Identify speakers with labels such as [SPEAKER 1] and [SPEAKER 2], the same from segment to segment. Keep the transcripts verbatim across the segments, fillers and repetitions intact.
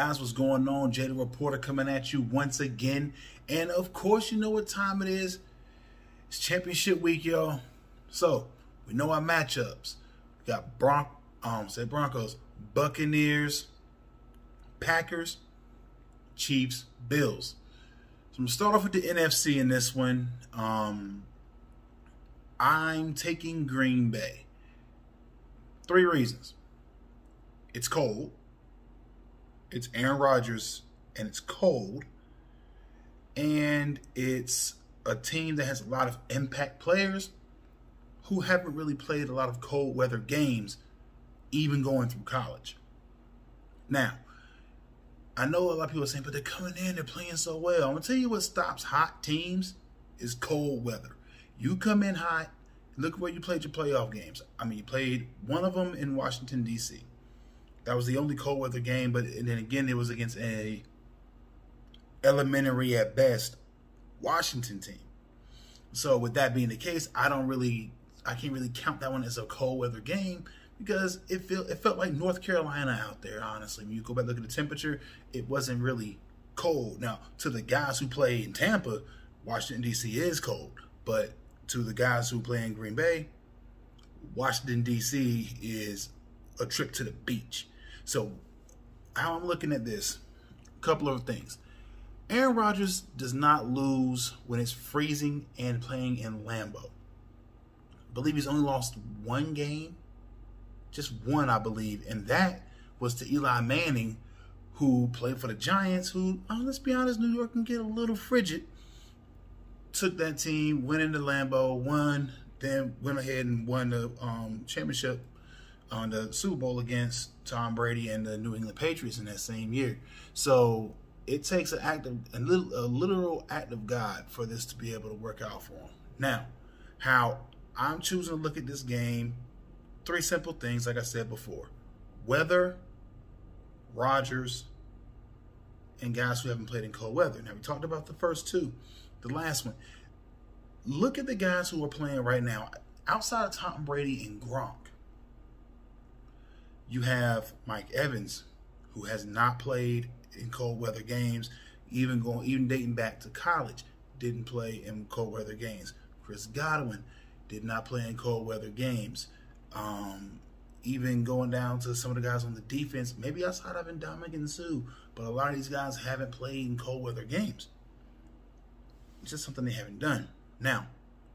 [SPEAKER 1] Guys, what's going on? Jay the Reporter coming at you once again. And of course, you know what time it is. It's championship week, y'all. So, we know our matchups. We got Bron um, say Broncos, Buccaneers, Packers, Chiefs, Bills. So, I'm going to start off with the N F C in this one. Um, I'm taking Green Bay. Three reasons. It's cold. It's Aaron Rodgers, and it's cold. And it's a team that has a lot of impact players who haven't really played a lot of cold weather games, even going through college. Now, I know a lot of people are saying, but they're coming in, they're playing so well. I'm going to tell you what stops hot teams is cold weather. You come in hot, look where you played your playoff games. I mean, you played one of them in Washington, D C That was the only cold weather game, but and then again, it was against a elementary at best Washington team. So with that being the case, I don't really, I can't really count that one as a cold weather game because it felt it felt like North Carolina out there. Honestly, when you go back and look at the temperature, it wasn't really cold. Now, to the guys who play in Tampa, Washington D C is cold, but to the guys who play in Green Bay, Washington D C is a trip to the beach. So how I'm looking at this, a couple of things. Aaron Rodgers does not lose when it's freezing and playing in Lambeau. I believe he's only lost one game, just one, I believe, and that was to Eli Manning, who played for the Giants, who, oh, let's be honest, New York can get a little frigid. Took that team, went into Lambeau, won, then went ahead and won the um, championship on the Super Bowl against Tom Brady and the New England Patriots in that same year. So it takes an act of, a, little, a literal act of God for this to be able to work out for him. Now, how I'm choosing to look at this game, three simple things, like I said before. Weather, Rodgers, and guys who haven't played in cold weather. Now, we talked about the first two. The last one. Look at the guys who are playing right now. Outside of Tom Brady and Gronk, you have Mike Evans, who has not played in cold weather games, even going, even dating back to college, didn't play in cold weather games. Chris Godwin did not play in cold weather games. Um, even going down to some of the guys on the defense, maybe outside of Ndamukong Suh, but a lot of these guys haven't played in cold weather games. It's just something they haven't done. Now,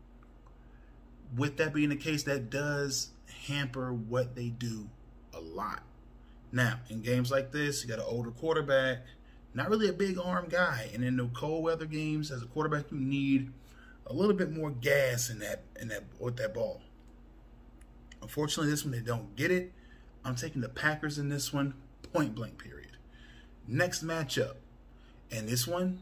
[SPEAKER 1] with that being the case, that does hamper what they do a lot. Now, in games like this, you got an older quarterback, not really a big arm guy, and in the cold weather games, as a quarterback, you need a little bit more gas in that in that with that ball. Unfortunately, this one they don't get it. I'm taking the Packers in this one, point blank period. Next matchup, and this one,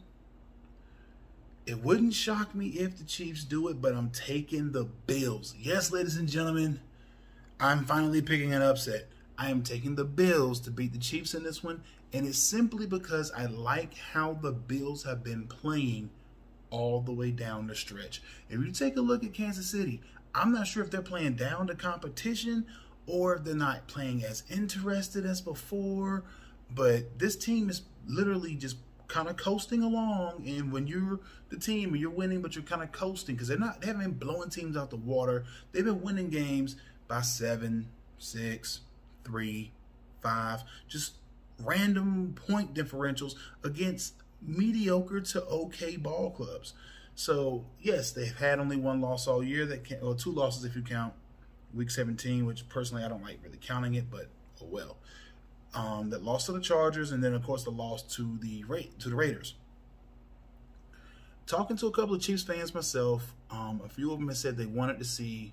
[SPEAKER 1] it wouldn't shock me if the Chiefs do it, but I'm taking the Bills. Yes, ladies and gentlemen, I'm finally picking an upset. I am taking the Bills to beat the Chiefs in this one, and it's simply because I like how the Bills have been playing all the way down the stretch. If you take a look at Kansas City, I'm not sure if they're playing down to competition or if they're not playing as interested as before, but this team is literally just kind of coasting along, and when you're the team and you're winning, but you're kind of coasting because they're not, they haven't been blowing teams out the water. They've been winning games by seven, six, three, five, just random point differentials against mediocre to okay ball clubs. So yes, they've had only one loss all year. That can, or two losses if you count week seventeen, which personally I don't like really counting it, but oh well. Um, that lost to the Chargers, and then of course the loss to the Ra to the Raiders. Talking to a couple of Chiefs fans myself, um, a few of them have said they wanted to see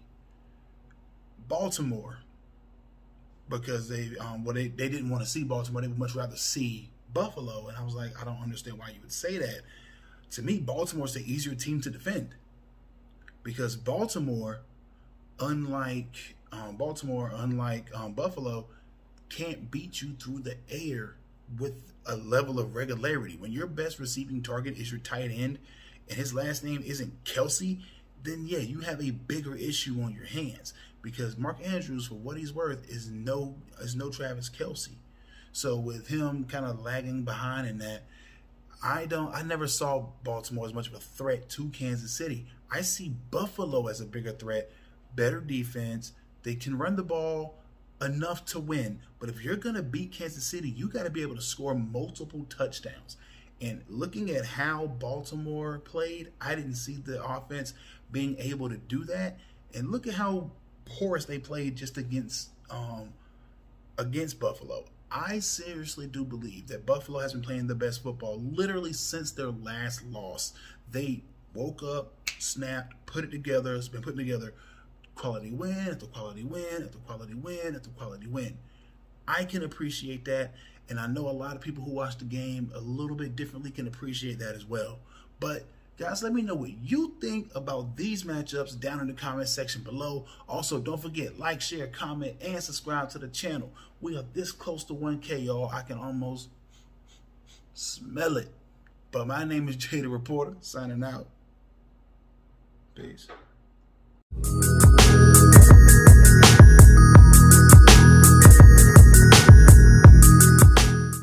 [SPEAKER 1] Baltimore because they um, well they, they didn't want to see Baltimore. They would much rather see Buffalo, and I was like, I don't understand why you would say that. To me, Baltimore's the easier team to defend because Baltimore, unlike um, Baltimore, unlike um, Buffalo, can't beat you through the air with a level of regularity. When your best receiving target is your tight end and his last name isn't Kelsey, then yeah, you have a bigger issue on your hands because Mark Andrews, for what he's worth, is no is no Travis Kelsey. So with him kind of lagging behind in that, I don't. I never saw Baltimore as much of a threat to Kansas City. I see Buffalo as a bigger threat, better defense. They can run the ball enough to win. But if you're gonna beat Kansas City, you got to be able to score multiple touchdowns. And looking at how Baltimore played, I didn't see the offense being able to do that. And look at how porous they played just against um, against Buffalo. I seriously do believe that Buffalo has been playing the best football literally since their last loss. They woke up, snapped, put it together. It's been putting together quality win after quality win after quality win after quality win. I can appreciate that, and I know a lot of people who watch the game a little bit differently can appreciate that as well. But guys, let me know what you think about these matchups down in the comment section below. Also, don't forget, like, share, comment, and subscribe to the channel. We are this close to one K, y'all. I can almost smell it. But my name is Jay the Reporter, signing out. Peace.